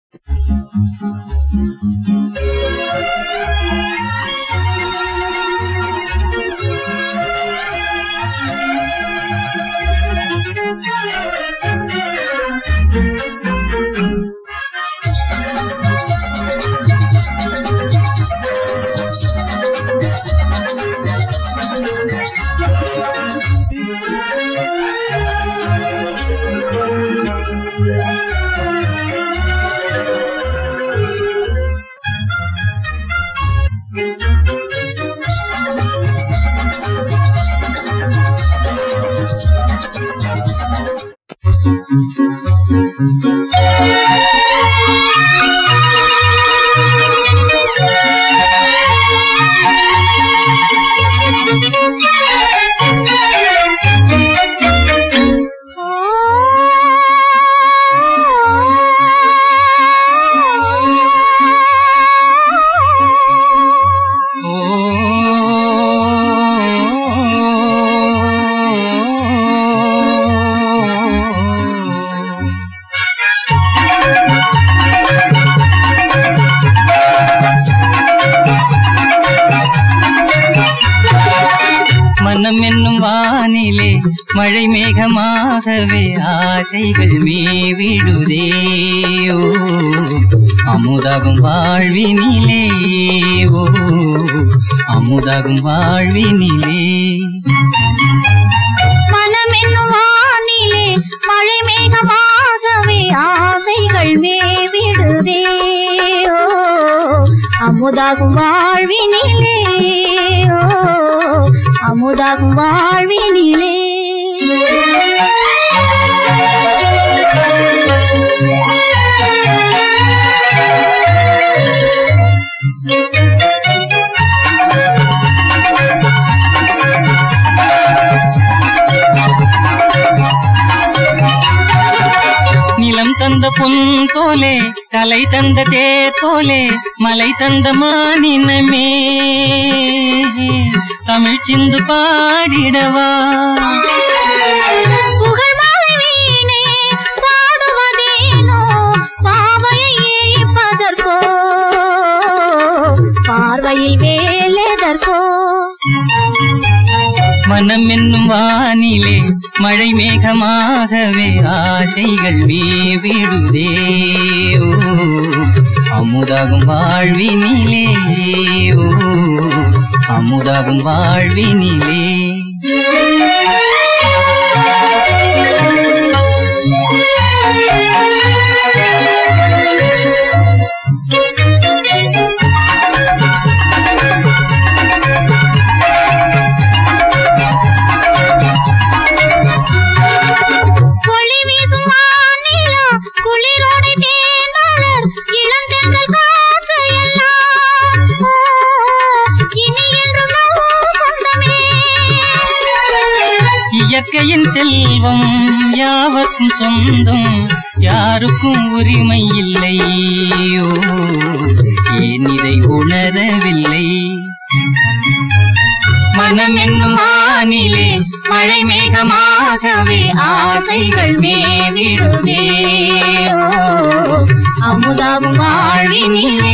மழை மேகமாகவே ஆசைகள் மேவிடுதே ஓ அமுதாகும் வாழ்வினிலே ஓ அமுதாகும் வாழ்வினிலே மனம் என்னும் வானிலே மழை மேகமாகவே ஆசைகள் மேவிடுதே ஓ அமுதாகும் வாழ்வினிலே ஓ அமுதாகும் வாழ்வினிலே நிலம் தந்த பொன் போலே கலை தந்த தேர் போலே மலை தந்த மானினமே தமிழ் சிந்து பாடிடவா புகழ் மாலை வீணே பாடுவதேனோ பாவையை ஏற்பதற்கோ பார்வையில் வேலெதற்கோ மனம் என்னும் வானிலே மழை மேகமாகவே ஆசைகள் மேவிடுதே ஓ அமுதாகும் வாழ்வினிலே ஓ அமுதாகும் வாழ்வினிலே இயற்கையின் செல்வம் யாவர்க்கும் சொந்தம் யாருக்கும் உரிமை இல்லை ஓ ஏன் இதை உணரவில்லை மனம் என்னும் வானிலே மழை மேகமாகவே ஆசைகள் மேவிடுதே ஓ அமுதாகும் வாழ்வினிலே